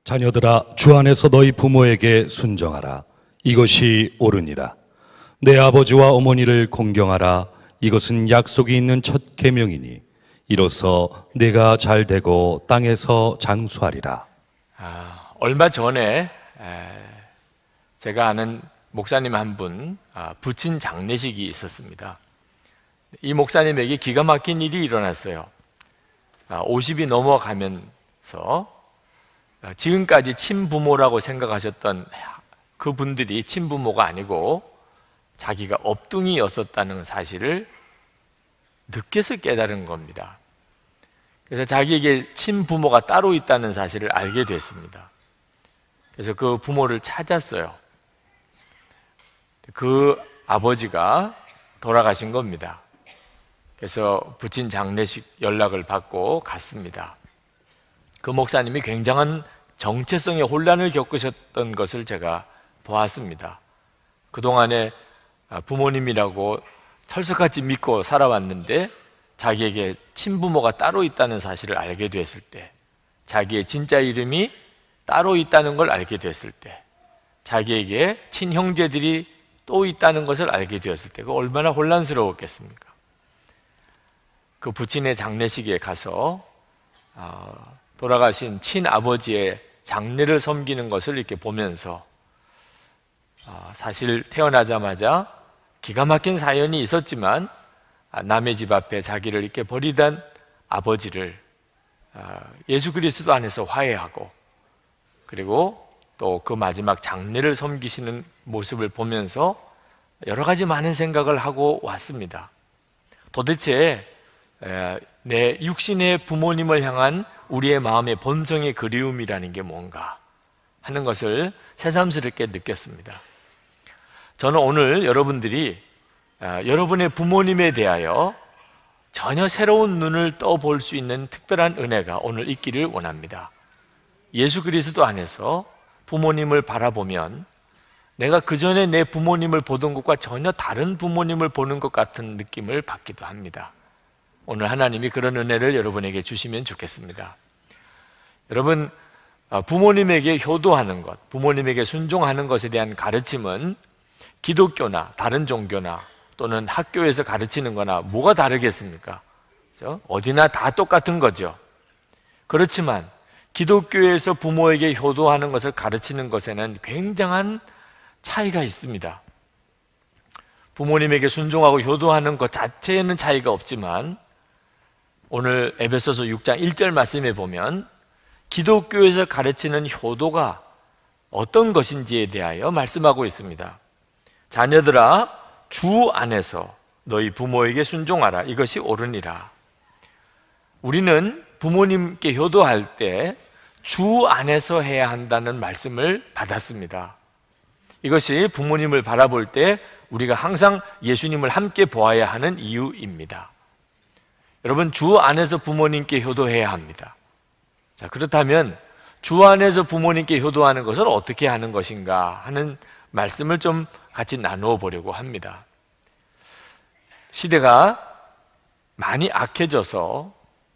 자녀들아, 주 안에서 너희 부모에게 순정하라. 이것이 옳으니라. 내 아버지와 어머니를 공경하라. 이것은 약속이 있는 첫 계명이니 이로써 내가 잘 되고 땅에서 장수하리라. 얼마 전에 제가 아는 목사님 한 분 부친 장례식이 있었습니다. 이 목사님에게 기가 막힌 일이 일어났어요. 50이 넘어가면서 지금까지 친부모라고 생각하셨던 그 분들이 친부모가 아니고 자기가 업둥이였었다는 사실을 늦게서 깨달은 겁니다. 그래서 자기에게 친부모가 따로 있다는 사실을 알게 됐습니다. 그래서 그 부모를 찾았어요. 그 아버지가 돌아가신 겁니다. 그래서 부친 장례식 연락을 받고 갔습니다. 그 목사님이 굉장한 정체성의 혼란을 겪으셨던 것을 제가 보았습니다. 그동안에 부모님이라고 철석같이 믿고 살아왔는데 자기에게 친부모가 따로 있다는 사실을 알게 됐을 때, 자기의 진짜 이름이 따로 있다는 걸 알게 됐을 때, 자기에게 친형제들이 또 있다는 것을 알게 되었을 때, 그 얼마나 혼란스러웠겠습니까? 그 부친의 장례식에 가서 돌아가신 친아버지의 장례를 섬기는 것을 이렇게 보면서 사실 태어나자마자 기가 막힌 사연이 있었지만 남의 집 앞에 자기를 이렇게 버리던 아버지를 예수 그리스도 안에서 화해하고, 그리고 또 그 마지막 장례를 섬기시는 모습을 보면서 여러 가지 많은 생각을 하고 왔습니다. 도대체 내 육신의 부모님을 향한 우리의 마음의 본성의 그리움이라는 게 뭔가 하는 것을 새삼스럽게 느꼈습니다. 저는 오늘 여러분들이 여러분의 부모님에 대하여 전혀 새로운 눈을 떠볼 수 있는 특별한 은혜가 오늘 있기를 원합니다. 예수 그리스도 안에서 부모님을 바라보면 내가 그전에 내 부모님을 보던 것과 전혀 다른 부모님을 보는 것 같은 느낌을 받기도 합니다. 오늘 하나님이 그런 은혜를 여러분에게 주시면 좋겠습니다. 여러분, 부모님에게 효도하는 것, 부모님에게 순종하는 것에 대한 가르침은 기독교나 다른 종교나 또는 학교에서 가르치는 거나 뭐가 다르겠습니까? 그렇죠? 어디나 다 똑같은 거죠. 그렇지만 기독교에서 부모에게 효도하는 것을 가르치는 것에는 굉장한 차이가 있습니다. 부모님에게 순종하고 효도하는 것 자체에는 차이가 없지만 오늘 에베소서 6장 1절 말씀에 보면 기독교에서 가르치는 효도가 어떤 것인지에 대하여 말씀하고 있습니다. 자녀들아, 주 안에서 너희 부모에게 순종하라. 이것이 옳으니라. 우리는 부모님께 효도할 때 주 안에서 해야 한다는 말씀을 받았습니다. 이것이 부모님을 바라볼 때 우리가 항상 예수님을 함께 보아야 하는 이유입니다. 여러분, 주 안에서 부모님께 효도해야 합니다. 자, 그렇다면 주 안에서 부모님께 효도하는 것을 어떻게 하는 것인가 하는 말씀을 좀 같이 나누어 보려고 합니다. 시대가 많이 악해져서,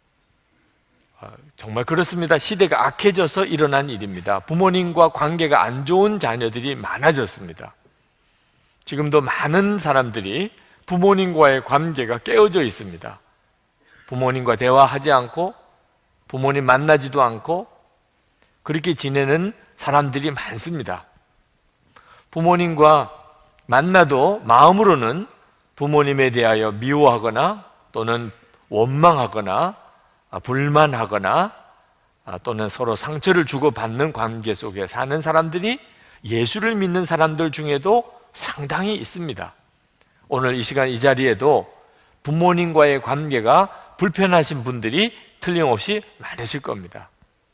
정말 그렇습니다. 시대가 악해져서 일어난 일입니다. 부모님과 관계가 안 좋은 자녀들이 많아졌습니다. 지금도 많은 사람들이 부모님과의 관계가 깨어져 있습니다. 부모님과 대화하지 않고 부모님 만나지도 않고 그렇게 지내는 사람들이 많습니다. 부모님과 만나도 마음으로는 부모님에 대하여 미워하거나 또는 원망하거나 불만하거나 또는 서로 상처를 주고받는 관계 속에 사는 사람들이 예수를 믿는 사람들 중에도 상당히 있습니다. 오늘 이 시간 이 자리에도 부모님과의 관계가 불편하신 분들이 틀림없이 많으실 겁니다.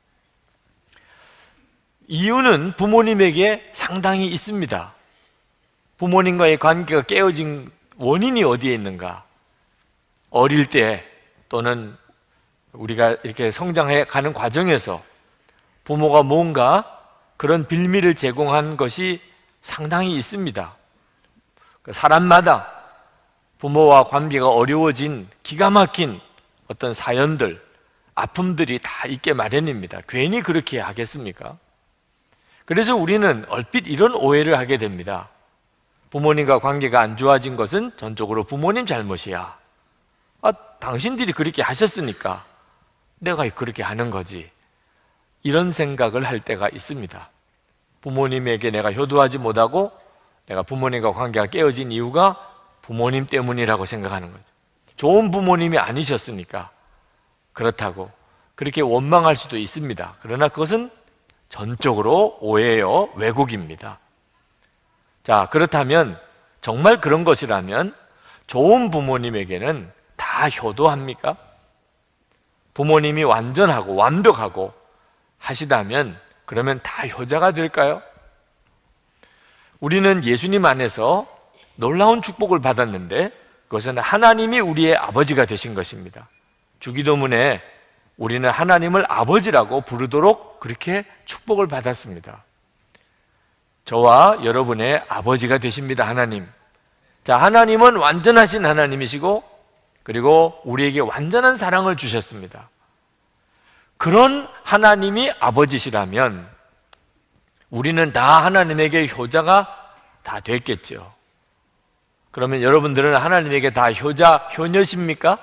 이유는 부모님에게 상당히 있습니다. 부모님과의 관계가 깨어진 원인이 어디에 있는가? 어릴 때 또는 우리가 이렇게 성장해 가는 과정에서 부모가 뭔가 그런 빌미를 제공한 것이 상당히 있습니다. 사람마다 부모와 관계가 어려워진 기가 막힌 어떤 사연들, 아픔들이 다 있게 마련입니다. 괜히 그렇게 하겠습니까? 그래서 우리는 얼핏 이런 오해를 하게 됩니다. 부모님과 관계가 안 좋아진 것은 전적으로 부모님 잘못이야. 당신들이 그렇게 하셨으니까 내가 그렇게 하는 거지. 이런 생각을 할 때가 있습니다. 부모님에게 내가 효도하지 못하고 내가 부모님과 관계가 깨어진 이유가 부모님 때문이라고 생각하는 거죠. 좋은 부모님이 아니셨으니까 그렇다고 그렇게 원망할 수도 있습니다. 그러나 그것은 전적으로 오해요, 왜곡입니다. 자, 그렇다면 정말 그런 것이라면 좋은 부모님에게는 다 효도합니까? 부모님이 완전하고 완벽하고 하시다면 그러면 다 효자가 될까요? 우리는 예수님 안에서 놀라운 축복을 받았는데 그것은 하나님이 우리의 아버지가 되신 것입니다. 주기도문에 우리는 하나님을 아버지라고 부르도록 그렇게 축복을 받았습니다. 저와 여러분의 아버지가 되십니다, 하나님. 자, 하나님은 완전하신 하나님이시고 그리고 우리에게 완전한 사랑을 주셨습니다. 그런 하나님이 아버지시라면 우리는 다 하나님에게 효자가 다 됐겠죠. 그러면 여러분들은 하나님에게 다 효자, 효녀십니까?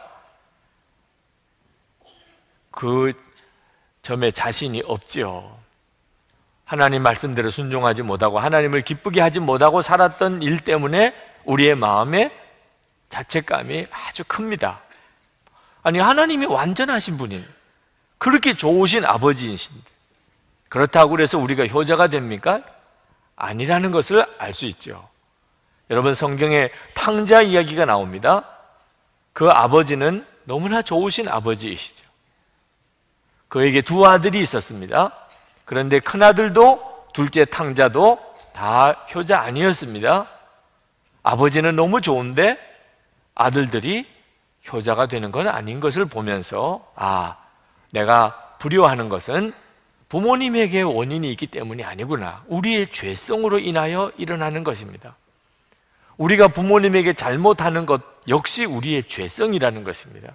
그 점에 자신이 없지요. 하나님 말씀대로 순종하지 못하고 하나님을 기쁘게 하지 못하고 살았던 일 때문에 우리의 마음에 자책감이 아주 큽니다. 아니, 하나님이 완전하신 분인, 그렇게 좋으신 아버지이신데 그렇다고 그래서 우리가 효자가 됩니까? 아니라는 것을 알 수 있죠. 여러분, 성경에 탕자 이야기가 나옵니다. 그 아버지는 너무나 좋으신 아버지이시죠. 그에게 두 아들이 있었습니다. 그런데 큰아들도 둘째 탕자도 다 효자 아니었습니다. 아버지는 너무 좋은데 아들들이 효자가 되는 건 아닌 것을 보면서 내가 두려워하는 것은 부모님에게 원인이 있기 때문이 아니구나. 우리의 죄성으로 인하여 일어나는 것입니다. 우리가 부모님에게 잘못하는 것 역시 우리의 죄성이라는 것입니다.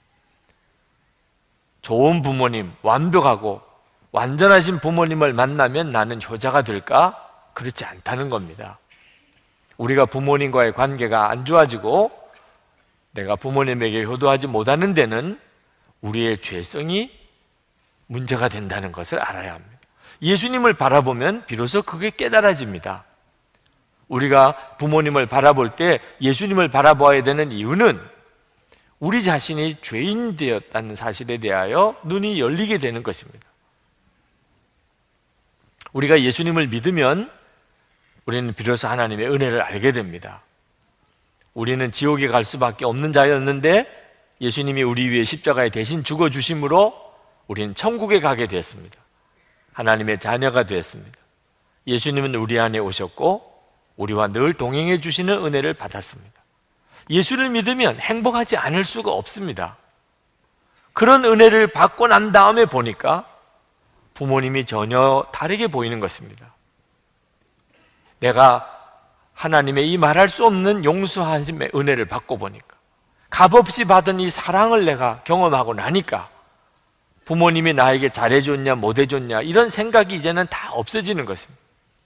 좋은 부모님, 완벽하고 완전하신 부모님을 만나면 나는 효자가 될까? 그렇지 않다는 겁니다. 우리가 부모님과의 관계가 안 좋아지고 내가 부모님에게 효도하지 못하는 데는 우리의 죄성이 문제가 된다는 것을 알아야 합니다. 예수님을 바라보면 비로소 그게 깨달아집니다. 우리가 부모님을 바라볼 때 예수님을 바라봐야 되는 이유는 우리 자신이 죄인 되었다는 사실에 대하여 눈이 열리게 되는 것입니다. 우리가 예수님을 믿으면 우리는 비로소 하나님의 은혜를 알게 됩니다. 우리는 지옥에 갈 수밖에 없는 자였는데 예수님이 우리 위해 십자가에 대신 죽어주심으로 우리는 천국에 가게 되었습니다. 하나님의 자녀가 되었습니다. 예수님은 우리 안에 오셨고 우리와 늘 동행해 주시는 은혜를 받았습니다. 예수를 믿으면 행복하지 않을 수가 없습니다. 그런 은혜를 받고 난 다음에 보니까 부모님이 전혀 다르게 보이는 것입니다. 내가 하나님의 이 말할 수 없는 용서하심의 은혜를 받고 보니까, 값없이 받은 이 사랑을 내가 경험하고 나니까 부모님이 나에게 잘해줬냐 못해줬냐 이런 생각이 이제는 다 없어지는 것입니다.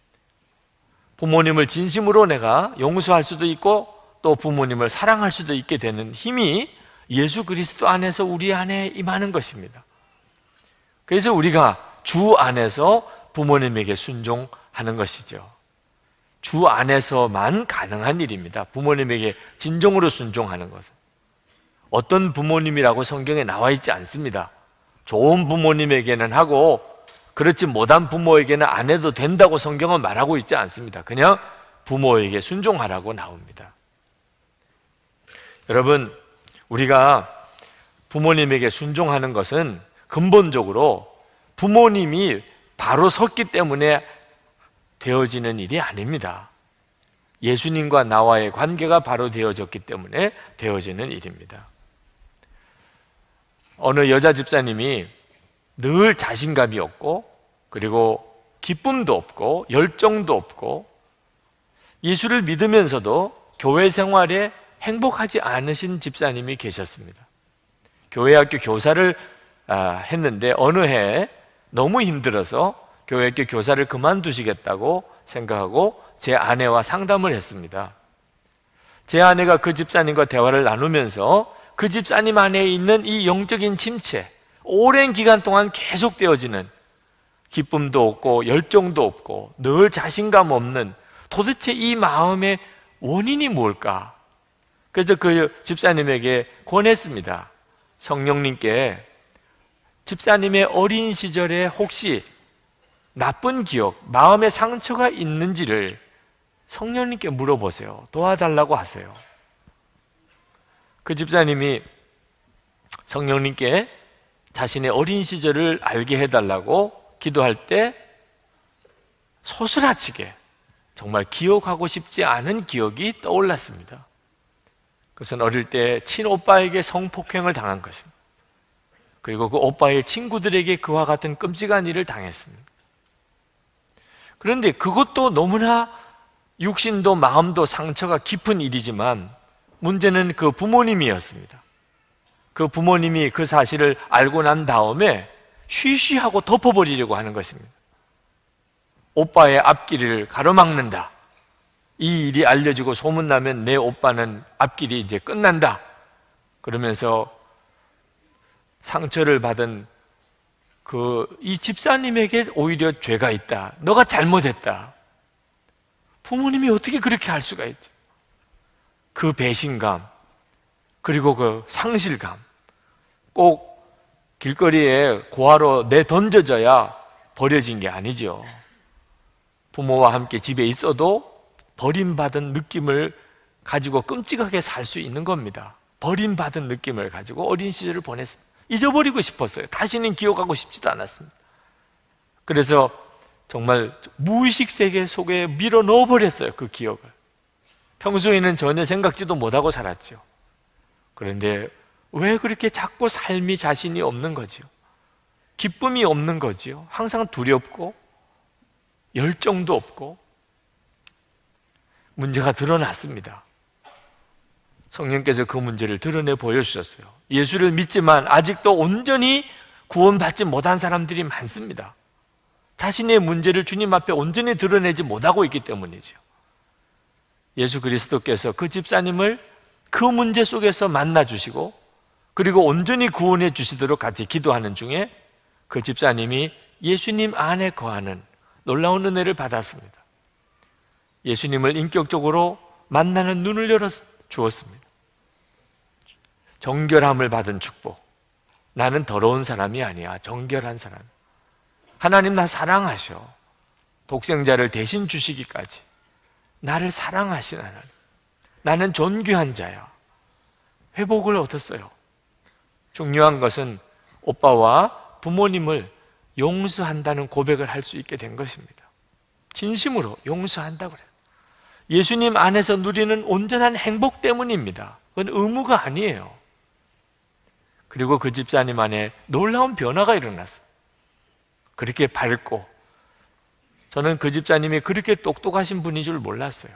부모님을 진심으로 내가 용서할 수도 있고 또 부모님을 사랑할 수도 있게 되는 힘이 예수 그리스도 안에서 우리 안에 임하는 것입니다. 그래서 우리가 주 안에서 부모님에게 순종하는 것이죠. 주 안에서만 가능한 일입니다. 부모님에게 진정으로 순종하는 것은. 어떤 부모님이라고 성경에 나와 있지 않습니다. 좋은 부모님에게는 하고 그렇지 못한 부모에게는 안 해도 된다고 성경은 말하고 있지 않습니다. 그냥 부모에게 순종하라고 나옵니다. 여러분, 우리가 부모님에게 순종하는 것은 근본적으로 부모님이 바로 섰기 때문에 되어지는 일이 아닙니다. 예수님과 나와의 관계가 바로 되어졌기 때문에 되어지는 일입니다. 어느 여자 집사님이 늘 자신감이 없고 그리고 기쁨도 없고 열정도 없고 예수를 믿으면서도 교회 생활에 행복하지 않으신 집사님이 계셨습니다. 교회 학교 교사를 했는데 어느 해 너무 힘들어서 교회 교사를 그만두시겠다고 생각하고 제 아내와 상담을 했습니다. 제 아내가 그 집사님과 대화를 나누면서 그 집사님 안에 있는 이 영적인 침체, 오랜 기간 동안 계속되어지는 기쁨도 없고 열정도 없고 늘 자신감 없는 도대체 이 마음의 원인이 뭘까? 그래서 그 집사님에게 권했습니다. 성령님께 집사님의 어린 시절에 혹시 나쁜 기억, 마음의 상처가 있는지를 성령님께 물어보세요. 도와달라고 하세요. 그 집사님이 성령님께 자신의 어린 시절을 알게 해달라고 기도할 때 소스라치게 정말 기억하고 싶지 않은 기억이 떠올랐습니다. 그것은 어릴 때 친오빠에게 성폭행을 당한 것입니다. 그리고 그 오빠의 친구들에게 그와 같은 끔찍한 일을 당했습니다. 그런데 그것도 너무나 육신도 마음도 상처가 깊은 일이지만 문제는 그 부모님이었습니다. 그 부모님이 그 사실을 알고 난 다음에 쉬쉬하고 덮어버리려고 하는 것입니다. 오빠의 앞길을 가로막는다. 이 일이 알려지고 소문나면 내 오빠는 앞길이 이제 끝난다. 그러면서 상처를 받은 이 집사님에게 오히려 죄가 있다. 너가 잘못했다. 부모님이 어떻게 그렇게 할 수가 있죠? 그 배신감, 그리고 그 상실감, 꼭 길거리에 고아로 내던져져야 버려진 게 아니죠. 부모와 함께 집에 있어도 버림받은 느낌을 가지고 끔찍하게 살 수 있는 겁니다. 버림받은 느낌을 가지고 어린 시절을 보냈습니다. 잊어버리고 싶었어요. 다시는 기억하고 싶지도 않았습니다. 그래서 정말 무의식 세계 속에 밀어 넣어버렸어요. 그 기억을. 평소에는 전혀 생각지도 못하고 살았죠. 그런데 왜 그렇게 자꾸 삶이 자신이 없는 거죠? 기쁨이 없는 거죠. 항상 두렵고 열정도 없고 문제가 드러났습니다. 성령께서 그 문제를 드러내 보여주셨어요. 예수를 믿지만 아직도 온전히 구원받지 못한 사람들이 많습니다. 자신의 문제를 주님 앞에 온전히 드러내지 못하고 있기 때문이죠. 예수 그리스도께서 그 집사님을 그 문제 속에서 만나주시고 그리고 온전히 구원해 주시도록 같이 기도하는 중에 그 집사님이 예수님 안에 거하는 놀라운 은혜를 받았습니다. 예수님을 인격적으로 만나는 눈을 열어 주었습니다. 정결함을 받은 축복. 나는 더러운 사람이 아니야. 정결한 사람. 하나님 나 사랑하셔. 독생자를 대신 주시기까지 나를 사랑하신 하나님. 나는 존귀한 자야. 회복을 얻었어요. 중요한 것은 오빠와 부모님을 용서한다는 고백을 할 수 있게 된 것입니다. 진심으로 용서한다고 그래요. 예수님 안에서 누리는 온전한 행복 때문입니다. 그건 의무가 아니에요. 그리고 그 집사님 안에 놀라운 변화가 일어났어요. 그렇게 밝고, 저는 그 집사님이 그렇게 똑똑하신 분인 줄 몰랐어요.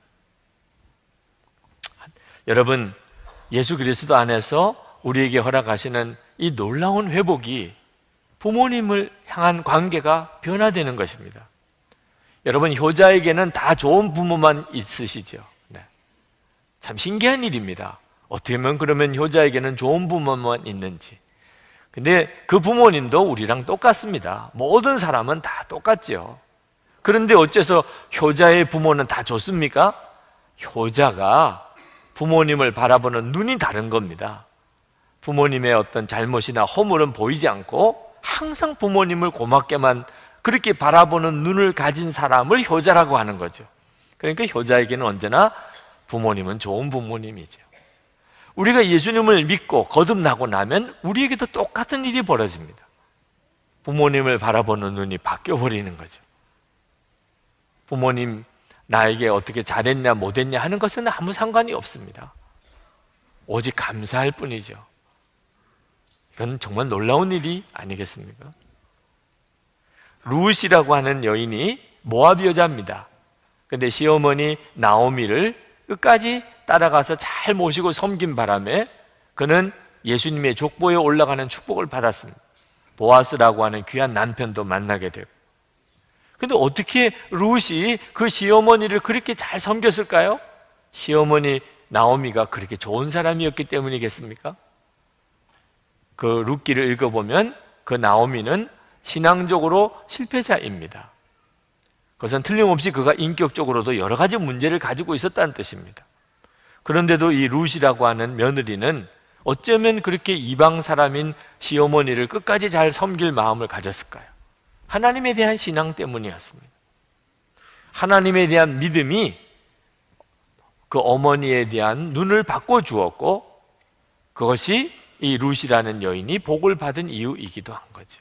여러분, 예수 그리스도 안에서 우리에게 허락하시는 이 놀라운 회복이 부모님을 향한 관계가 변화되는 것입니다. 여러분, 효자에게는 다 좋은 부모만 있으시죠. 네. 참 신기한 일입니다. 어떻게 보면 그러면 효자에게는 좋은 부모만 있는지. 근데 그 부모님도 우리랑 똑같습니다. 모든 사람은 다 똑같죠. 그런데 어째서 효자의 부모는 다 좋습니까? 효자가 부모님을 바라보는 눈이 다른 겁니다. 부모님의 어떤 잘못이나 허물은 보이지 않고 항상 부모님을 고맙게만 그렇게 바라보는 눈을 가진 사람을 효자라고 하는 거죠. 그러니까 효자에게는 언제나 부모님은 좋은 부모님이죠. 우리가 예수님을 믿고 거듭나고 나면 우리에게도 똑같은 일이 벌어집니다. 부모님을 바라보는 눈이 바뀌어버리는 거죠. 부모님 나에게 어떻게 잘했냐 못했냐 하는 것은 아무 상관이 없습니다. 오직 감사할 뿐이죠. 이건 정말 놀라운 일이 아니겠습니까? 루시라고 하는 여인이 모압 여자입니다. 근데 시어머니 나오미를 끝까지 따라가서 잘 모시고 섬긴 바람에 그는 예수님의 족보에 올라가는 축복을 받았습니다. 보아스라고 하는 귀한 남편도 만나게 되고, 근데 어떻게 룻이 그 시어머니를 그렇게 잘 섬겼을까요? 시어머니 나오미가 그렇게 좋은 사람이었기 때문이겠습니까? 그 룻기를 읽어보면 그 나오미는 신앙적으로 실패자입니다. 그것은 틀림없이 그가 인격적으로도 여러 가지 문제를 가지고 있었다는 뜻입니다. 그런데도 이 룻이라고 하는 며느리는 어쩌면 그렇게 이방 사람인 시어머니를 끝까지 잘 섬길 마음을 가졌을까요? 하나님에 대한 신앙 때문이었습니다. 하나님에 대한 믿음이 그 어머니에 대한 눈을 바꿔주었고, 그것이 이 룻이라는 여인이 복을 받은 이유이기도 한 거죠.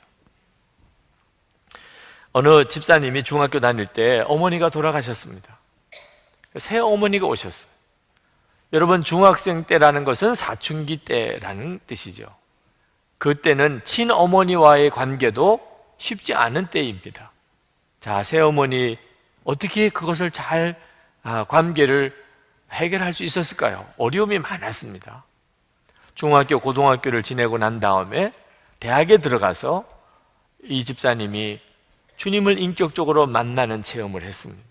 어느 집사님이 중학교 다닐 때 어머니가 돌아가셨습니다. 새 어머니가 오셨어요. 여러분, 중학생 때라는 것은 사춘기 때라는 뜻이죠. 그때는 친어머니와의 관계도 쉽지 않은 때입니다. 자, 새어머니 어떻게 그것을 잘 관계를 해결할 수 있었을까요? 어려움이 많았습니다. 중학교, 고등학교를 지내고 난 다음에 대학에 들어가서 이 집사님이 주님을 인격적으로 만나는 체험을 했습니다.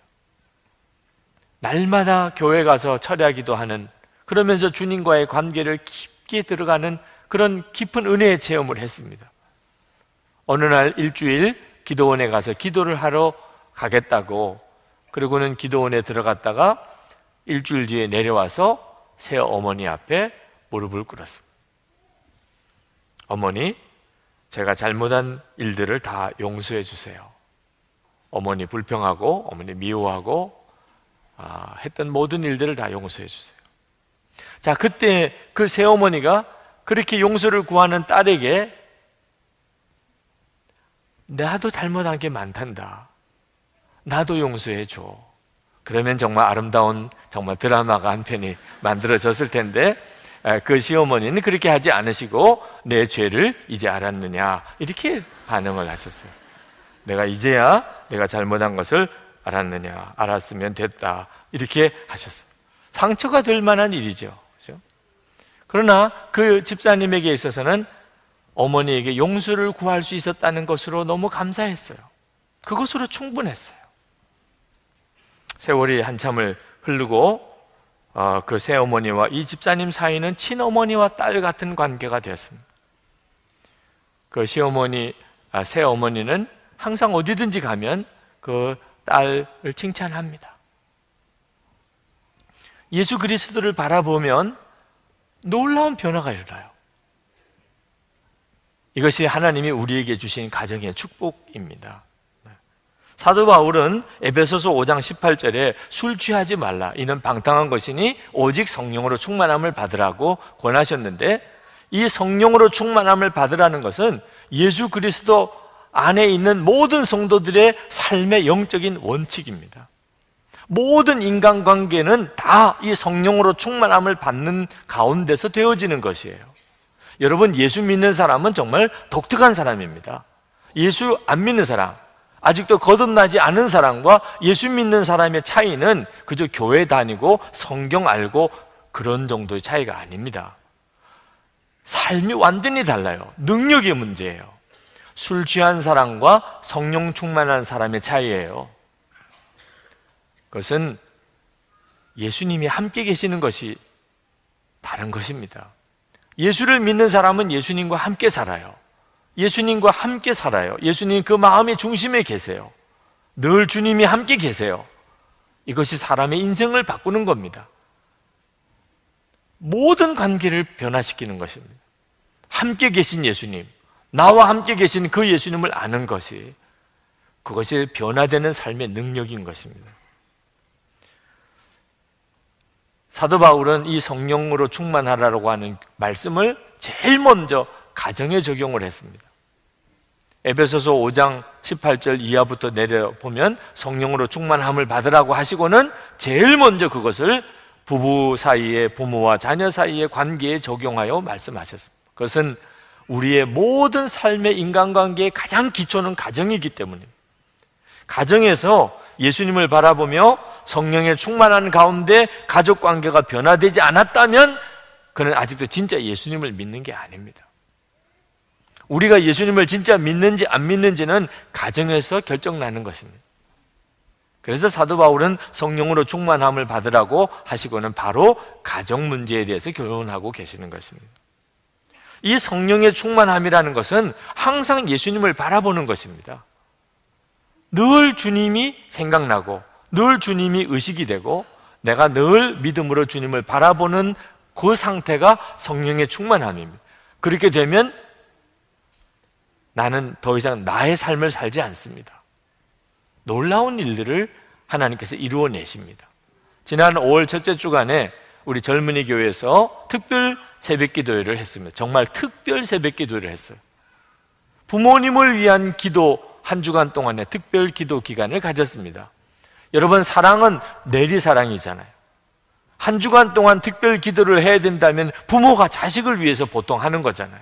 날마다 교회 가서 철야기도 하는, 그러면서 주님과의 관계를 깊게 들어가는 그런 깊은 은혜의 체험을 했습니다. 어느 날 일주일 기도원에 가서 기도를 하러 가겠다고, 그리고는 기도원에 들어갔다가 일주일 뒤에 내려와서 새 어머니 앞에 무릎을 꿇었습니다. 어머니, 제가 잘못한 일들을 다 용서해 주세요. 어머니 불평하고 어머니 미워하고 했던 모든 일들을 다 용서해 주세요. 자, 그때 그 새어머니가 그렇게 용서를 구하는 딸에게 나도 잘못한 게 많단다, 나도 용서해 줘. 그러면 정말 아름다운 정말 드라마가 한 편이 만들어졌을 텐데, 그 시어머니는 그렇게 하지 않으시고 내 죄를 이제 알았느냐, 이렇게 반응을 하셨어요. 내가 이제야 내가 잘못한 것을 알았느냐, 알았으면 됐다, 이렇게 하셨어요. 상처가 될 만한 일이죠, 그렇죠? 그러나 그 집사님에게 있어서는 어머니에게 용서를 구할 수 있었다는 것으로 너무 감사했어요. 그것으로 충분했어요. 세월이 한참을 흐르고 그 새어머니와 이 집사님 사이는 친어머니와 딸 같은 관계가 되었습니다. 그 새어머니는 항상 어디든지 가면 그 딸을 칭찬합니다. 예수 그리스도를 바라보면 놀라운 변화가 일어나요. 이것이 하나님이 우리에게 주신 가정의 축복입니다. 사도 바울은 에베소서 5장 18절에 술 취하지 말라, 이는 방탕한 것이니 오직 성령으로 충만함을 받으라고 권하셨는데, 이 성령으로 충만함을 받으라는 것은 예수 그리스도 안에 있는 모든 성도들의 삶의 영적인 원칙입니다. 모든 인간관계는 다 이 성령으로 충만함을 받는 가운데서 되어지는 것이에요. 여러분, 예수 믿는 사람은 정말 독특한 사람입니다. 예수 안 믿는 사람, 아직도 거듭나지 않은 사람과 예수 믿는 사람의 차이는 그저 교회 다니고 성경 알고 그런 정도의 차이가 아닙니다. 삶이 완전히 달라요. 능력의 문제예요. 술 취한 사람과 성령 충만한 사람의 차이예요. 그것은 예수님이 함께 계시는 것이 다른 것입니다. 예수를 믿는 사람은 예수님과 함께 살아요. 예수님과 함께 살아요. 예수님 그 마음의 중심에 계세요. 늘 주님이 함께 계세요. 이것이 사람의 인생을 바꾸는 겁니다. 모든 관계를 변화시키는 것입니다. 함께 계신 예수님, 나와 함께 계신 그 예수님을 아는 것이, 그것이 변화되는 삶의 능력인 것입니다. 사도 바울은 이 성령으로 충만하라고 하는 말씀을 제일 먼저 가정에 적용을 했습니다. 에베소서 5장 18절 이하부터 내려보면 성령으로 충만함을 받으라고 하시고는 제일 먼저 그것을 부부 사이에, 부모와 자녀 사이의 관계에 적용하여 말씀하셨습니다. 그것은 우리의 모든 삶의 인간관계의 가장 기초는 가정이기 때문입니다. 가정에서 예수님을 바라보며 성령의 충만한 가운데 가족관계가 변화되지 않았다면 그는 아직도 진짜 예수님을 믿는 게 아닙니다. 우리가 예수님을 진짜 믿는지 안 믿는지는 가정에서 결정나는 것입니다. 그래서 사도 바울은 성령으로 충만함을 받으라고 하시고는 바로 가정 문제에 대해서 교훈하고 계시는 것입니다. 이 성령의 충만함이라는 것은 항상 예수님을 바라보는 것입니다. 늘 주님이 생각나고 늘 주님이 의식이 되고 내가 늘 믿음으로 주님을 바라보는 그 상태가 성령의 충만함입니다. 그렇게 되면 나는 더 이상 나의 삶을 살지 않습니다. 놀라운 일들을 하나님께서 이루어내십니다. 지난 5월 첫째 주간에 우리 젊은이 교회에서 특별 새벽 기도회를 했습니다. 정말 특별 새벽 기도회를 했어요. 부모님을 위한 기도 한 주간 동안의 특별 기도 기간을 가졌습니다. 여러분, 사랑은 내리사랑이잖아요. 한 주간 동안 특별 기도를 해야 된다면 부모가 자식을 위해서 보통 하는 거잖아요.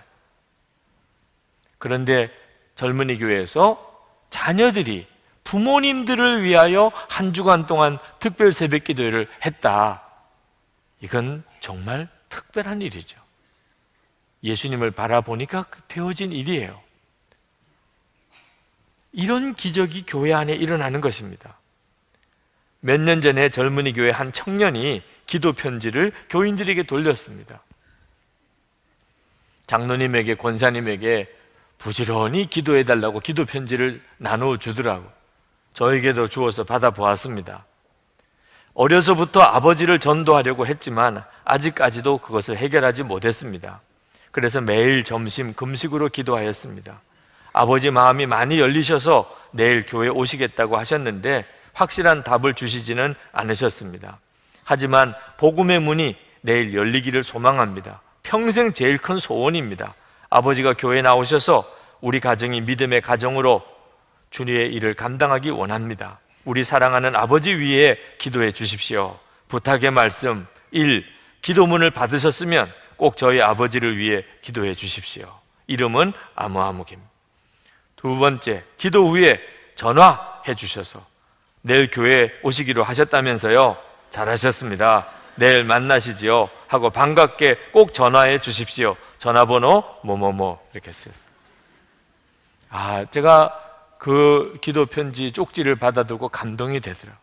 그런데 젊은이 교회에서 자녀들이 부모님들을 위하여 한 주간 동안 특별 새벽 기도회를 했다. 이건 정말 특별한 일이죠. 예수님을 바라보니까 되어진 일이에요. 이런 기적이 교회 안에 일어나는 것입니다. 몇 년 전에 젊은이 교회 한 청년이 기도 편지를 교인들에게 돌렸습니다. 장로님에게, 권사님에게 부지런히 기도해달라고 기도 편지를 나누어 주더라고. 저에게도 주어서 받아보았습니다. 어려서부터 아버지를 전도하려고 했지만 아직까지도 그것을 해결하지 못했습니다. 그래서 매일 점심 금식으로 기도하였습니다. 아버지 마음이 많이 열리셔서 내일 교회 오시겠다고 하셨는데 확실한 답을 주시지는 않으셨습니다. 하지만 복음의 문이 내일 열리기를 소망합니다. 평생 제일 큰 소원입니다. 아버지가 교회에 나오셔서 우리 가정이 믿음의 가정으로 주님의 일을 감당하기 원합니다. 우리 사랑하는 아버지 위에 기도해 주십시오. 부탁의 말씀 1. 기도문을 받으셨으면 꼭 저희 아버지를 위해 기도해 주십시오. 이름은 아무아무김. 두 번째, 기도 후에 전화해 주셔서 내일 교회에 오시기로 하셨다면서요. 잘하셨습니다. 내일 만나시지요 하고 반갑게 꼭 전화해 주십시오. 전화번호 뭐뭐뭐 이렇게 쓰였어요. 제가 그 기도 편지 쪽지를 받아들고 감동이 되더라고요.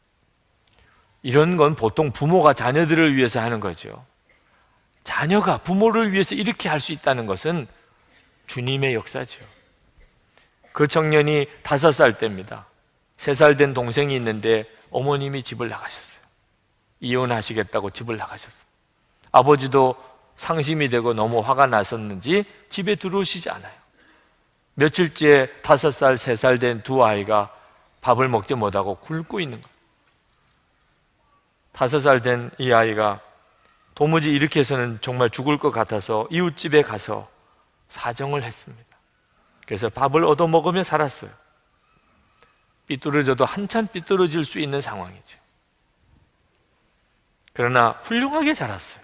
이런 건 보통 부모가 자녀들을 위해서 하는 거죠. 자녀가 부모를 위해서 이렇게 할 수 있다는 것은 주님의 역사죠. 그 청년이 5살 때입니다. 3살 된 동생이 있는데 어머님이 집을 나가셨어요. 이혼하시겠다고 집을 나가셨어요. 아버지도 상심이 되고 너무 화가 났었는지 집에 들어오시지 않아요. 며칠째 5살, 3살 된 두 아이가 밥을 먹지 못하고 굶고 있는 거예요. 5살 된 이 아이가 도무지 이렇게 해서는 정말 죽을 것 같아서 이웃집에 가서 사정을 했습니다. 그래서 밥을 얻어먹으며 살았어요. 삐뚤어져도 한참 삐뚤어질 수 있는 상황이죠. 그러나 훌륭하게 자랐어요.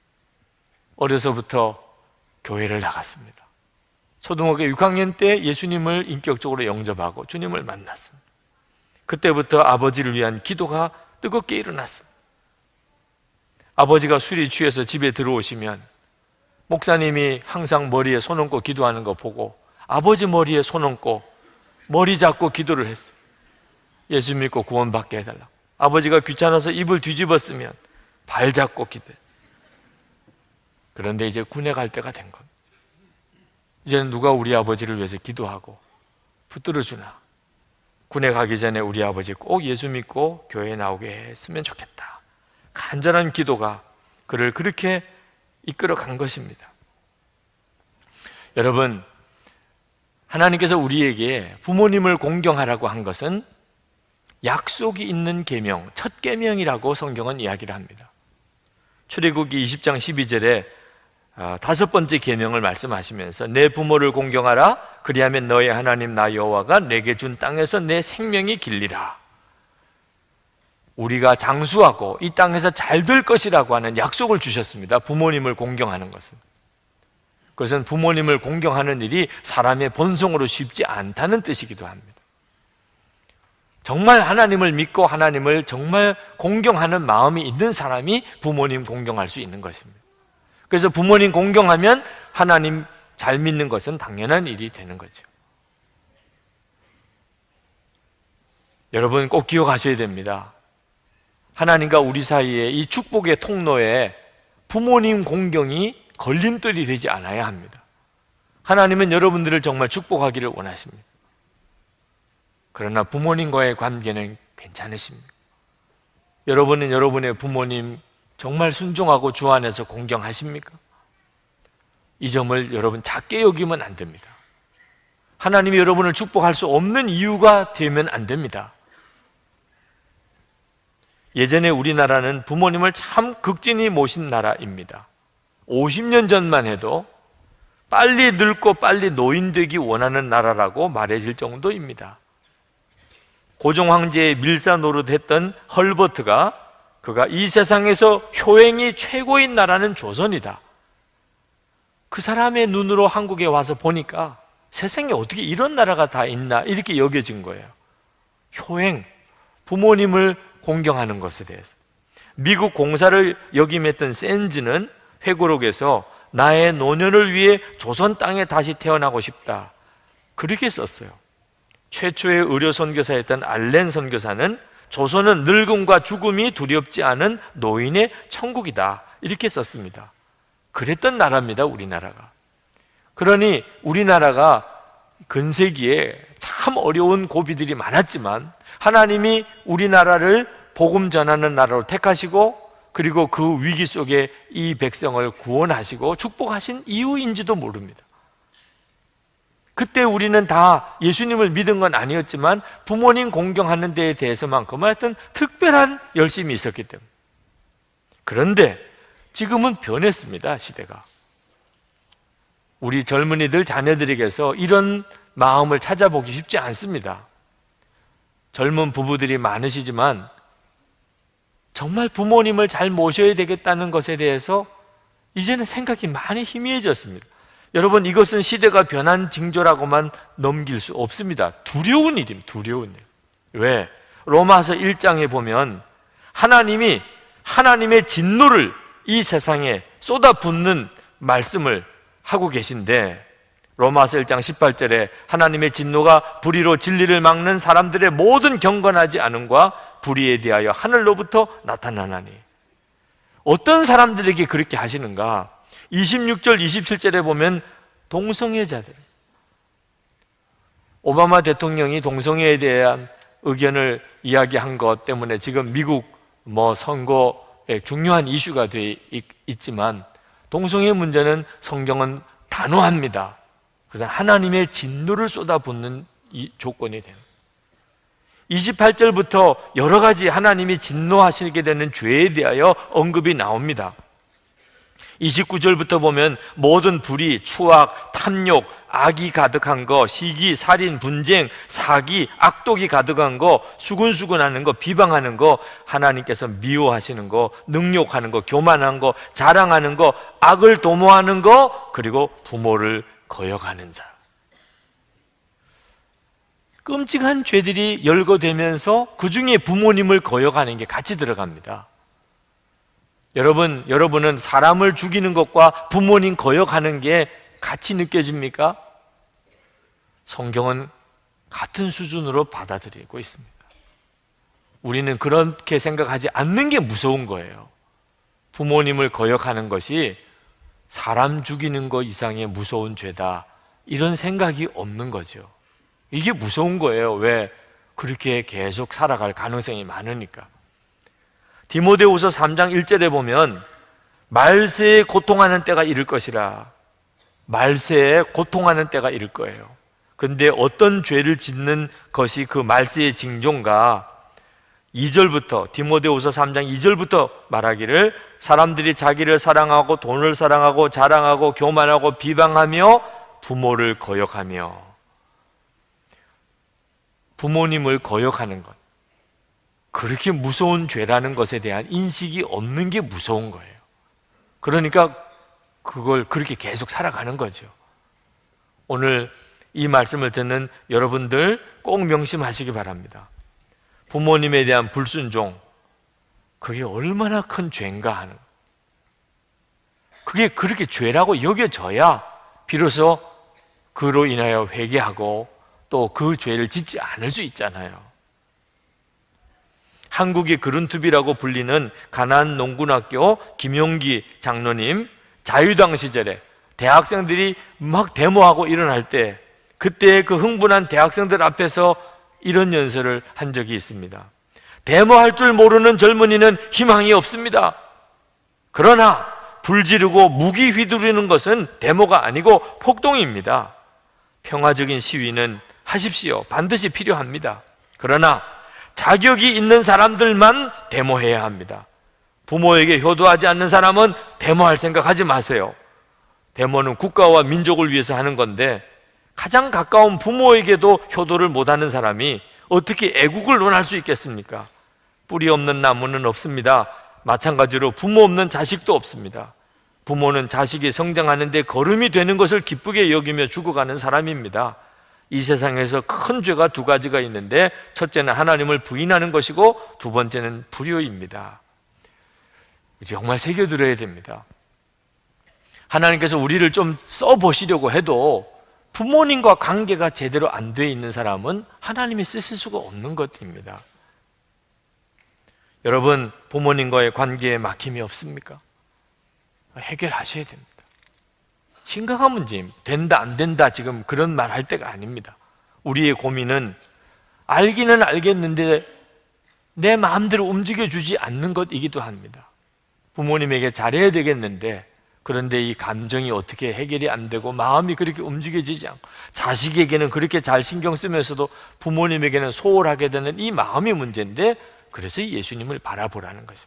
어려서부터 교회를 나갔습니다. 초등학교 6학년 때 예수님을 인격적으로 영접하고 주님을 만났습니다. 그때부터 아버지를 위한 기도가 뜨겁게 일어났습니다. 아버지가 술이 취해서 집에 들어오시면 목사님이 항상 머리에 손 얹고 기도하는 거 보고 아버지 머리에 손 얹고 머리 잡고 기도를 했어요. 예수 믿고 구원받게 해달라고. 아버지가 귀찮아서 입을 뒤집었으면 발 잡고 기도해. 그런데 이제 군에 갈 때가 된 겁니다. 이제는 누가 우리 아버지를 위해서 기도하고 붙들어주나. 군에 가기 전에 우리 아버지 꼭 예수 믿고 교회에 나오게 했으면 좋겠다. 간절한 기도가 그를 그렇게 이끌어 간 것입니다. 여러분, 하나님께서 우리에게 부모님을 공경하라고 한 것은 약속이 있는 계명, 첫 계명이라고 성경은 이야기를 합니다. 출애굽기 20장 12절에 5번째 계명을 말씀하시면서 내 부모를 공경하라. 그리하면 너의 하나님 나 여호와가 내게 준 땅에서 내 생명이 길리라. 우리가 장수하고 이 땅에서 잘 될 것이라고 하는 약속을 주셨습니다. 부모님을 공경하는 것은. 그것은 부모님을 공경하는 일이 사람의 본성으로 쉽지 않다는 뜻이기도 합니다. 정말 하나님을 믿고 하나님을 정말 공경하는 마음이 있는 사람이 부모님 공경할 수 있는 것입니다. 그래서 부모님 공경하면 하나님 잘 믿는 것은 당연한 일이 되는 거죠. 여러분 꼭 기억하셔야 됩니다. 하나님과 우리 사이에 이 축복의 통로에 부모님 공경이 걸림돌이 되지 않아야 합니다. 하나님은 여러분들을 정말 축복하기를 원하십니다. 그러나 부모님과의 관계는 괜찮으십니까? 여러분은 여러분의 부모님 정말 순종하고 주 안에서 공경하십니까? 이 점을 여러분 작게 여기면 안 됩니다. 하나님이 여러분을 축복할 수 없는 이유가 되면 안 됩니다. 예전에 우리나라는 부모님을 참 극진히 모신 나라입니다. 50년 전만 해도 빨리 늙고 빨리 노인되기 원하는 나라라고 말해질 정도입니다. 고종 황제의 밀사 노릇했던 헐버트가 그가 이 세상에서 효행이 최고인 나라는 조선이다. 그 사람의 눈으로 한국에 와서 보니까 세상에 어떻게 이런 나라가 다 있나 이렇게 여겨진 거예요. 효행, 부모님을 공경하는 것에 대해서. 미국 공사를 역임했던 샌즈는 회고록에서 나의 노년을 위해 조선 땅에 다시 태어나고 싶다, 그렇게 썼어요. 최초의 의료 선교사였던 알렌 선교사는 조선은 늙음과 죽음이 두렵지 않은 노인의 천국이다, 이렇게 썼습니다. 그랬던 나라입니다, 우리나라가. 그러니 우리나라가 근세기에 참 어려운 고비들이 많았지만 하나님이 우리나라를 복음 전하는 나라로 택하시고 그리고 그 위기 속에 이 백성을 구원하시고 축복하신 이유인지도 모릅니다. 그때 우리는 다 예수님을 믿은 건 아니었지만 부모님 공경하는 데에 대해서만큼은 하여튼 특별한 열심이 있었기 때문에. 그런데 지금은 변했습니다, 시대가. 우리 젊은이들 자녀들에게서 이런 마음을 찾아보기 쉽지 않습니다. 젊은 부부들이 많으시지만 정말 부모님을 잘 모셔야 되겠다는 것에 대해서 이제는 생각이 많이 희미해졌습니다. 여러분, 이것은 시대가 변한 징조라고만 넘길 수 없습니다. 두려운 일입니다. 두려운 일. 왜? 로마서 1장에 보면 하나님이 하나님의 진노를 이 세상에 쏟아붓는 말씀을 하고 계신데, 로마서 1장 18절에 하나님의 진노가 불의로 진리를 막는 사람들의 모든 경건하지 않음과 불의에 대하여 하늘로부터 나타나나니. 어떤 사람들에게 그렇게 하시는가? 26절 27절에 보면 동성애자들, 오바마 대통령이 동성애에 대한 의견을 이야기한 것 때문에 지금 미국 선거에 중요한 이슈가 되어 있지만 동성애 문제는 성경은 단호합니다. 그래서 하나님의 진노를 쏟아붓는 이 조건이 됩니다. 28절부터 여러 가지 하나님이 진노하시게 되는 죄에 대하여 언급이 나옵니다. 29절부터 보면 모든 불의, 추악, 탐욕, 악이 가득한 거, 시기, 살인, 분쟁, 사기, 악독이 가득한 거, 수군수군하는 거, 비방하는 거, 하나님께서 미워하시는 거, 능욕하는 거, 교만한 거, 자랑하는 거, 악을 도모하는 거, 그리고 부모를 거역하는 자. 끔찍한 죄들이 열거되면서 그 중에 부모님을 거역하는 게 같이 들어갑니다. 여러분은 사람을 죽이는 것과 부모님 거역하는 게 같이 느껴집니까? 성경은 같은 수준으로 받아들이고 있습니다. 우리는 그렇게 생각하지 않는 게 무서운 거예요. 부모님을 거역하는 것이 사람 죽이는 것 이상의 무서운 죄다, 이런 생각이 없는 거죠. 이게 무서운 거예요. 왜? 그렇게 계속 살아갈 가능성이 많으니까. 디모데후서 3장 1절에 보면 말세에 고통하는 때가 이를 것이라. 말세에 고통하는 때가 이를 거예요. 근데 어떤 죄를 짓는 것이 그 말세의 징조인가? 2절부터, 디모데후서 3장 2절부터 말하기를 사람들이 자기를 사랑하고 돈을 사랑하고 자랑하고 교만하고 비방하며 부모를 거역하며. 부모님을 거역하는 것, 그렇게 무서운 죄라는 것에 대한 인식이 없는 게 무서운 거예요. 그러니까 그걸 그렇게 계속 살아가는 거죠. 오늘 이 말씀을 듣는 여러분들 꼭 명심하시기 바랍니다. 부모님에 대한 불순종, 그게 얼마나 큰 죄인가 하는, 그게 그렇게 죄라고 여겨져야 비로소 그로 인하여 회개하고 또 그 죄를 짓지 않을 수 있잖아요. 한국의 그룬투비라고 불리는 가나안 농군학교 김용기 장로님, 자유당 시절에 대학생들이 막 데모하고 일어날 때 그때 그 흥분한 대학생들 앞에서 이런 연설을 한 적이 있습니다. 데모할 줄 모르는 젊은이는 희망이 없습니다. 그러나 불 지르고 무기 휘두르는 것은 데모가 아니고 폭동입니다. 평화적인 시위는 하십시오. 반드시 필요합니다. 그러나 자격이 있는 사람들만 데모해야 합니다. 부모에게 효도하지 않는 사람은 데모할 생각하지 마세요. 데모는 국가와 민족을 위해서 하는 건데 가장 가까운 부모에게도 효도를 못하는 사람이 어떻게 애국을 논할 수 있겠습니까? 뿌리 없는 나무는 없습니다. 마찬가지로 부모 없는 자식도 없습니다. 부모는 자식이 성장하는 데 거름이 되는 것을 기쁘게 여기며 죽어가는 사람입니다. 이 세상에서 큰 죄가 두 가지가 있는데 첫째는 하나님을 부인하는 것이고 두 번째는 불효입니다. 정말 새겨들어야 됩니다. 하나님께서 우리를 좀 써보시려고 해도 부모님과 관계가 제대로 안 돼 있는 사람은 하나님이 쓰실 수가 없는 것입니다. 여러분, 부모님과의 관계에 막힘이 없습니까? 해결하셔야 됩니다. 심각한 문제입니다. 된다 안 된다 지금 그런 말 할 때가 아닙니다. 우리의 고민은 알기는 알겠는데 내 마음대로 움직여주지 않는 것이기도 합니다. 부모님에게 잘해야 되겠는데 그런데 이 감정이 어떻게 해결이 안 되고 마음이 그렇게 움직여지지 않고 자식에게는 그렇게 잘 신경 쓰면서도 부모님에게는 소홀하게 되는 이 마음이 문제인데 그래서 예수님을 바라보라는 것입니다.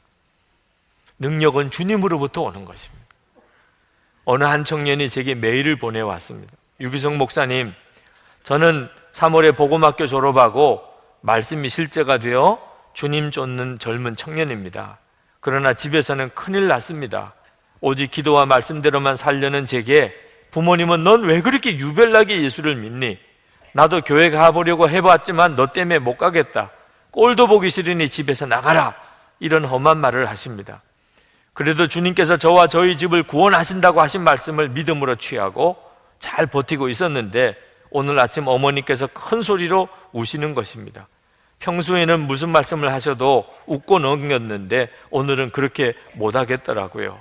능력은 주님으로부터 오는 것입니다. 어느 한 청년이 제게 메일을 보내왔습니다. 유기성 목사님, 저는 3월에 복음학교 졸업하고 말씀이 실제가 되어 주님 쫓는 젊은 청년입니다. 그러나 집에서는 큰일 났습니다. 오직 기도와 말씀대로만 살려는 제게 부모님은 넌 왜 그렇게 유별나게 예수를 믿니? 나도 교회 가보려고 해봤지만 너 때문에 못 가겠다. 꼴도 보기 싫으니 집에서 나가라. 이런 험한 말을 하십니다. 그래도 주님께서 저와 저희 집을 구원하신다고 하신 말씀을 믿음으로 취하고 잘 버티고 있었는데 오늘 아침 어머니께서 큰 소리로 우시는 것입니다. 평소에는 무슨 말씀을 하셔도 웃고 넘겼는데 오늘은 그렇게 못하겠더라고요.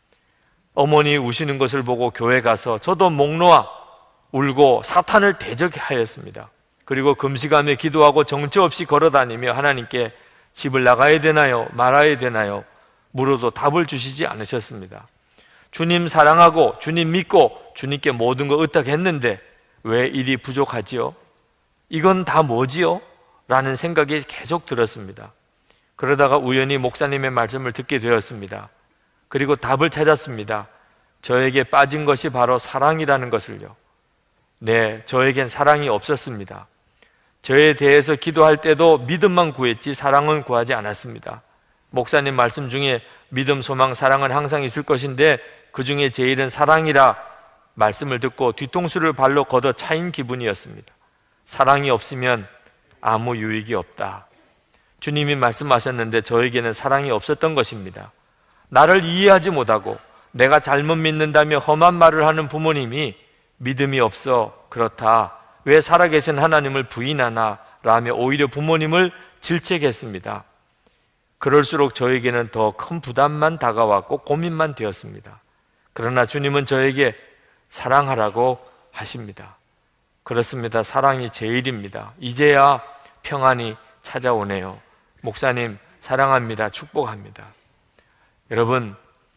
어머니 우시는 것을 보고 교회 가서 저도 목 놓아 울고 사탄을 대적하였습니다. 그리고 금식하며 기도하고 정처 없이 걸어다니며 하나님께 집을 나가야 되나요? 말아야 되나요? 물어도 답을 주시지 않으셨습니다. 주님 사랑하고 주님 믿고 주님께 모든 거 의탁했는데 왜 일이 부족하지요? 이건 다 뭐지요? 라는 생각이 계속 들었습니다. 그러다가 우연히 목사님의 말씀을 듣게 되었습니다. 그리고 답을 찾았습니다. 저에게 빠진 것이 바로 사랑이라는 것을요. 네, 저에겐 사랑이 없었습니다. 저에 대해서 기도할 때도 믿음만 구했지 사랑은 구하지 않았습니다. 목사님 말씀 중에 믿음, 소망, 사랑은 항상 있을 것인데 그 중에 제일은 사랑이라 말씀을 듣고 뒤통수를 발로 걷어 차인 기분이었습니다. 사랑이 없으면 아무 유익이 없다. 주님이 말씀하셨는데 저에게는 사랑이 없었던 것입니다. 나를 이해하지 못하고 내가 잘못 믿는다며 험한 말을 하는 부모님이 믿음이 없어 그렇다. 왜 살아계신 하나님을 부인하나? 라며 오히려 부모님을 질책했습니다. 그럴수록 저에게는 더 큰 부담만 다가왔고 고민만 되었습니다. 그러나 주님은 저에게 사랑하라고 하십니다. 그렇습니다. 사랑이 제일입니다. 이제야 평안이 찾아오네요. 목사님 사랑합니다. 축복합니다. 여러분,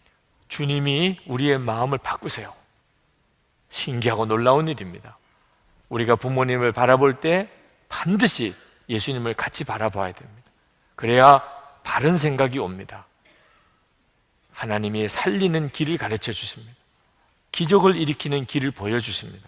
주님이 우리의 마음을 바꾸세요. 신기하고 놀라운 일입니다. 우리가 부모님을 바라볼 때 반드시 예수님을 같이 바라봐야 됩니다. 그래야 바른 생각이 옵니다. 하나님이 살리는 길을 가르쳐 주십니다. 기적을 일으키는 길을 보여주십니다.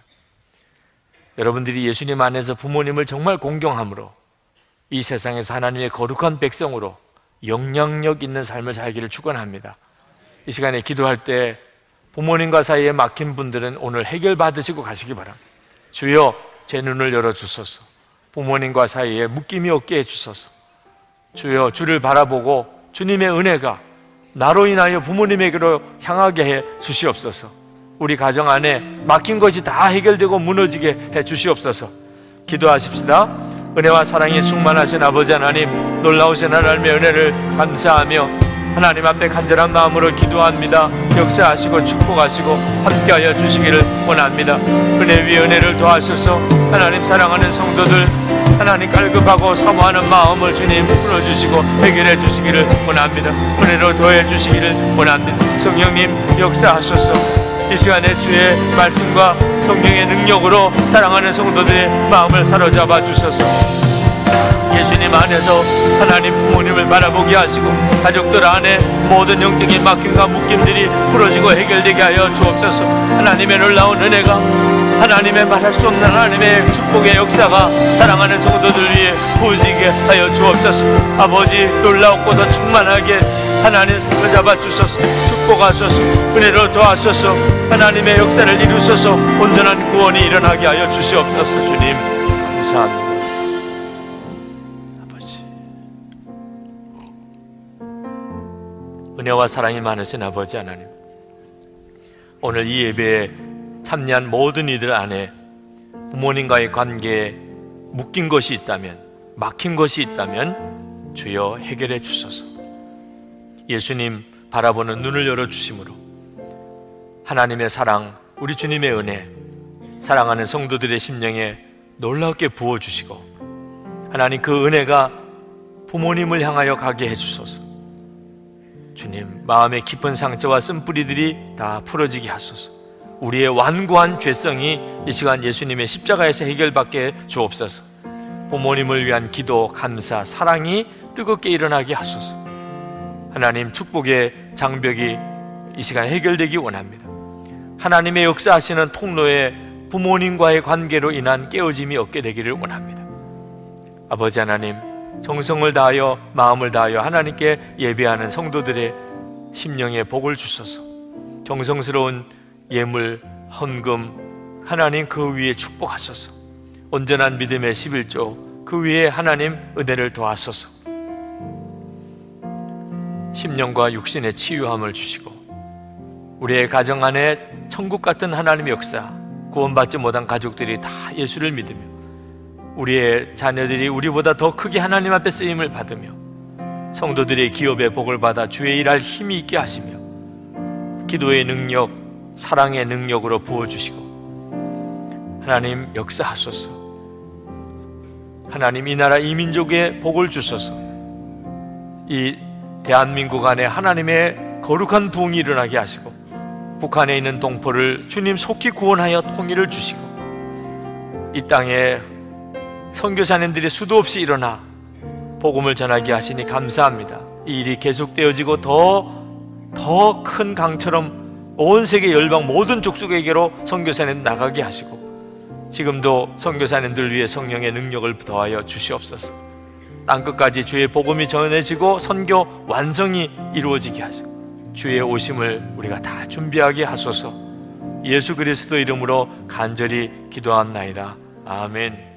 여러분들이 예수님 안에서 부모님을 정말 공경함으로 이 세상에서 하나님의 거룩한 백성으로 영향력 있는 삶을 살기를 축원합니다. 이 시간에 기도할 때 부모님과 사이에 막힌 분들은 오늘 해결받으시고 가시기 바랍니다. 주여, 제 눈을 열어주소서. 부모님과 사이에 묶임이 없게 해주소서. 주여, 주를 바라보고 주님의 은혜가 나로 인하여 부모님에게로 향하게 해 주시옵소서. 우리 가정 안에 막힌 것이 다 해결되고 무너지게 해 주시옵소서. 기도하십시다. 은혜와 사랑이 충만하신 아버지 하나님, 놀라우신 하나님의 은혜를 감사하며 하나님 앞에 간절한 마음으로 기도합니다. 역사하시고 축복하시고 함께하여 주시기를 원합니다. 은혜 위에 은혜를 더하셔서 하나님 사랑하는 성도들, 하나님 깔급하고 사모하는 마음을 주님 풀어주시고 해결해 주시기를 원합니다. 은혜로 더해 주시기를 원합니다. 성령님 역사하셔서 이 시간에 주의 말씀과 성령의 능력으로 사랑하는 성도들의 마음을 사로잡아 주셔서 예수님 안에서 하나님 부모님을 바라보게 하시고 가족들 안에 모든 영적인 막힘과 묶임들이 풀어지고 해결되게 하여 주옵소서. 하나님의 놀라운 은혜가, 하나님의 말할 수 없는 하나님의 축복의 역사가 사랑하는 성도들 위해 부어지게 하여 주옵소서. 아버지, 놀라웠고 더 충만하게 하나님 사로잡아 주소서. 축복하소서. 은혜로 도와소서. 하나님의 역사를 이루소서. 온전한 구원이 일어나게 하여 주시옵소서. 주님 감사합니다. 은혜와 사랑이 많으신 아버지 하나님, 오늘 이 예배에 참여한 모든 이들 안에 부모님과의 관계에 묶인 것이 있다면, 막힌 것이 있다면 주여 해결해 주소서. 예수님 바라보는 눈을 열어주심으로 하나님의 사랑, 우리 주님의 은혜, 사랑하는 성도들의 심령에 놀랍게 부어주시고 하나님 그 은혜가 부모님을 향하여 가게 해주소서. 주님, 마음의 깊은 상처와 쓴뿌리들이 다 풀어지게 하소서. 우리의 완고한 죄성이 이 시간 예수님의 십자가에서 해결받게 주옵소서. 부모님을 위한 기도, 감사, 사랑이 뜨겁게 일어나게 하소서. 하나님 축복의 장벽이 이 시간 해결되기 원합니다. 하나님의 역사하시는 통로에 부모님과의 관계로 인한 깨어짐이 없게 되기를 원합니다. 아버지 하나님, 정성을 다하여 마음을 다하여 하나님께 예배하는 성도들의 심령에 복을 주소서. 정성스러운 예물, 헌금 하나님 그 위에 축복하소서. 온전한 믿음의 11조 그 위에 하나님 은혜를 더하소서. 심령과 육신의 치유함을 주시고 우리의 가정 안에 천국 같은 하나님의 역사, 구원받지 못한 가족들이 다 예수를 믿으며 우리의 자녀들이 우리보다 더 크게 하나님 앞에 쓰임을 받으며 성도들의 기업의 복을 받아 주의 일할 힘이 있게 하시며 기도의 능력, 사랑의 능력으로 부어주시고 하나님 역사하소서. 하나님 이 나라 이 민족에 복을 주소서. 이 대한민국 안에 하나님의 거룩한 부흥이 일어나게 하시고 북한에 있는 동포를 주님 속히 구원하여 통일을 주시고 이 땅에 선교사님들이 수도 없이 일어나 복음을 전하게 하시니 감사합니다. 이 일이 계속되어지고 더 큰 강처럼 온 세계 열방 모든 족속에게로 선교사님 나가게 하시고 지금도 선교사님들 위해 성령의 능력을 더하여 주시옵소서. 땅끝까지 주의 복음이 전해지고 선교 완성이 이루어지게 하시고 주의 오심을 우리가 다 준비하게 하소서. 예수 그리스도 이름으로 간절히 기도합나이다. 아멘.